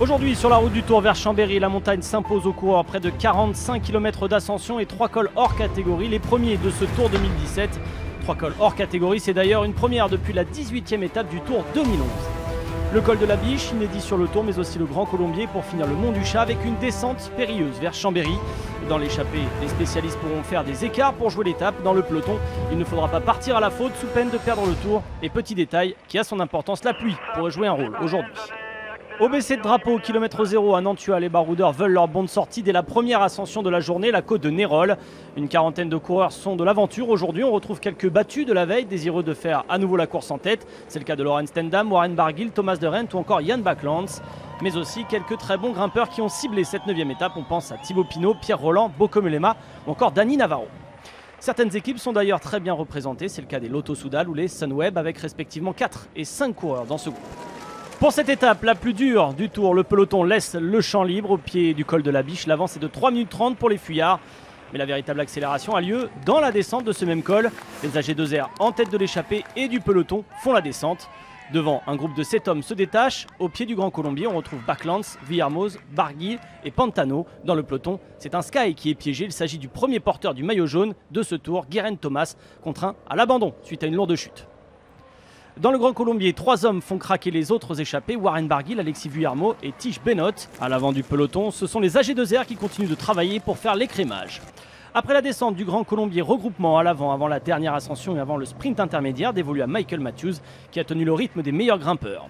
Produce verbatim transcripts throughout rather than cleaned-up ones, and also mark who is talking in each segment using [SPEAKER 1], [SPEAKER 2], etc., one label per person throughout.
[SPEAKER 1] Aujourd'hui, sur la route du Tour vers Chambéry, la montagne s'impose aux coureurs. Près de quarante-cinq kilomètres d'ascension et trois cols hors catégorie, les premiers de ce Tour deux mille dix-sept. Trois cols hors catégorie, c'est d'ailleurs une première depuis la dix-huitième étape du Tour deux mille onze. Le col de la Biche, inédit sur le Tour, mais aussi le Grand Colombier pour finir le Mont du Chat avec une descente périlleuse vers Chambéry. Dans l'échappée, les spécialistes pourront faire des écarts pour jouer l'étape. Dans le peloton, il ne faudra pas partir à la faute sous peine de perdre le Tour. Et petit détail qui a son importance, la pluie pourrait jouer un rôle aujourd'hui. Au baissé de drapeau, kilomètre zéro à Nantua, les baroudeurs veulent leur bonne sortie dès la première ascension de la journée, la côte de Nérol. Une quarantaine de coureurs sont de l'aventure. Aujourd'hui, on retrouve quelques battus de la veille, désireux de faire à nouveau la course en tête. C'est le cas de Laurens Stendam, Warren Barguil, Thomas de Rent ou encore Jan Backlands. Mais aussi quelques très bons grimpeurs qui ont ciblé cette neuvième étape. On pense à Thibaut Pinot, Pierre Roland, Bauke Mollema ou encore Dani Navarro. Certaines équipes sont d'ailleurs très bien représentées. C'est le cas des Lotto Soudal ou les Sunweb avec respectivement quatre et cinq coureurs dans ce groupe. Pour cette étape, la plus dure du Tour, le peloton laisse le champ libre au pied du col de la Biche. L'avance est de trois minutes trente pour les fuyards. Mais la véritable accélération a lieu dans la descente de ce même col. Les A G deux R en tête de l'échappée et du peloton font la descente. Devant, un groupe de sept hommes se détache. Au pied du Grand Colombier, on retrouve Backlands, Villarmoz, Barguil et Pantano. Dans le peloton, c'est un Sky qui est piégé. Il s'agit du premier porteur du maillot jaune de ce Tour, Geraint Thomas, contraint à l'abandon suite à une lourde chute. Dans le Grand Colombier, trois hommes font craquer les autres échappés, Warren Barguil, Alexis Vuillermo et Tige Bennott. À l'avant du peloton, ce sont les A G deux R qui continuent de travailler pour faire l'écrémage. Après la descente du Grand Colombier, regroupement à l'avant avant la dernière ascension et avant le sprint intermédiaire dévolu à Michael Matthews qui a tenu le rythme des meilleurs grimpeurs.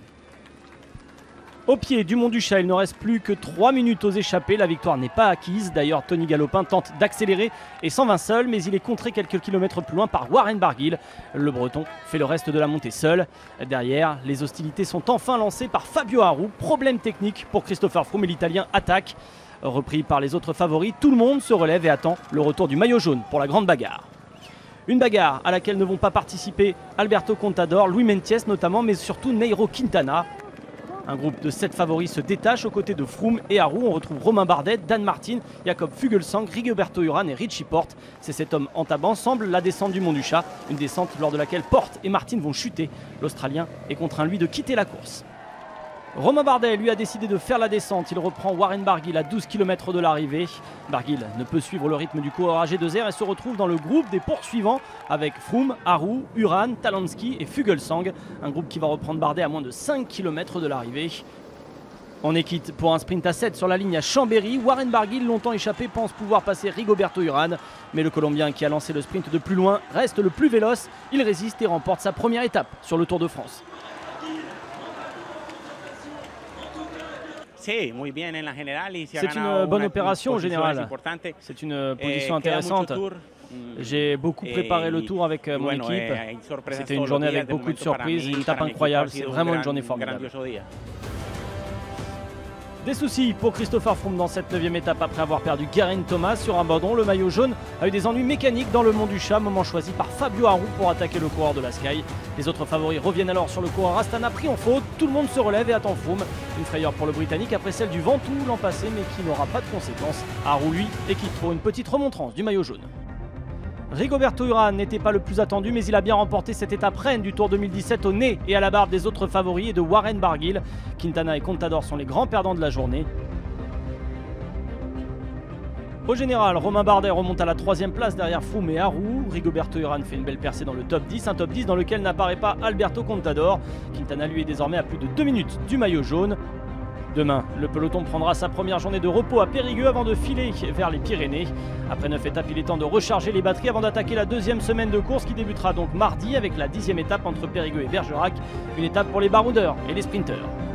[SPEAKER 1] Au pied du Mont du Chat, il ne reste plus que trois minutes aux échappées. La victoire n'est pas acquise. D'ailleurs, Tony Galopin tente d'accélérer et s'en va seul, mais il est contré quelques kilomètres plus loin par Warren Barguil. Le Breton fait le reste de la montée seul. Derrière, les hostilités sont enfin lancées par Fabio Aru. Problème technique pour Christopher Froome et l'Italien attaque. Repris par les autres favoris, tout le monde se relève et attend le retour du maillot jaune pour la grande bagarre. Une bagarre à laquelle ne vont pas participer Alberto Contador, Louis Mentiès notamment, mais surtout Nairo Quintana. Un groupe de sept favoris se détache aux côtés de Froome et Aru. On retrouve Romain Bardet, Dan Martin, Jakob Fuglsang, Rigoberto Urán et Richie Porte. Ces sept hommes entament ensemble la descente du Mont du Chat. Une descente lors de laquelle Porte et Martin vont chuter. L'Australien est contraint lui de quitter la course. Romain Bardet lui a décidé de faire la descente. Il reprend Warren Barguil à douze kilomètres de l'arrivée. Barguil ne peut suivre le rythme du coureur A G deux R et se retrouve dans le groupe des poursuivants avec Froome, Aru, Urán, Talansky et Fuglsang. Un groupe qui va reprendre Bardet à moins de cinq kilomètres de l'arrivée. On est quitte pour un sprint à sept sur la ligne à Chambéry. Warren Barguil, longtemps échappé, pense pouvoir passer Rigoberto Urán. Mais le Colombien qui a lancé le sprint de plus loin reste le plus véloce. Il résiste et remporte sa première étape sur le Tour de France.
[SPEAKER 2] C'est
[SPEAKER 1] une bonne opération au général. C'est une position intéressante. J'ai beaucoup préparé le Tour avec mon équipe. C'était une journée avec beaucoup de surprises, une étape incroyable. C'est vraiment une journée formidable. Des soucis pour Christopher Froome dans cette neuvième étape après avoir perdu Geraint Thomas sur un abandon. Le maillot jaune a eu des ennuis mécaniques dans le Mont du Chat, moment choisi par Fabio Aru pour attaquer le coureur de la Sky. Les autres favoris reviennent alors sur le coureur Astana pris en faute. Tout le monde se relève et attend Froome. Une frayeur pour le Britannique après celle du Ventoux l'an passé mais qui n'aura pas de conséquences. Aru lui est quitte pour une petite remontrance du maillot jaune. Rigoberto Urán n'était pas le plus attendu, mais il a bien remporté cette étape reine du Tour deux mille dix-sept au nez et à la barbe des autres favoris et de Warren Barguil. Quintana et Contador sont les grands perdants de la journée. Au général, Romain Bardet remonte à la troisième place derrière Froome et Aru. Rigoberto Urán fait une belle percée dans le top dix, un top dix dans lequel n'apparaît pas Alberto Contador. Quintana lui est désormais à plus de deux minutes du maillot jaune. Demain, le peloton prendra sa première journée de repos à Périgueux avant de filer vers les Pyrénées. Après neuf étapes, il est temps de recharger les batteries avant d'attaquer la deuxième semaine de course qui débutera donc mardi avec la dixième étape entre Périgueux et Bergerac. Une étape pour les baroudeurs et les sprinteurs.